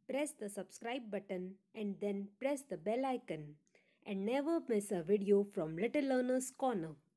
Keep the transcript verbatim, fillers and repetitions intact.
press the subscribe button and then press the bell icon. And never miss a video from Little Learner's Corner.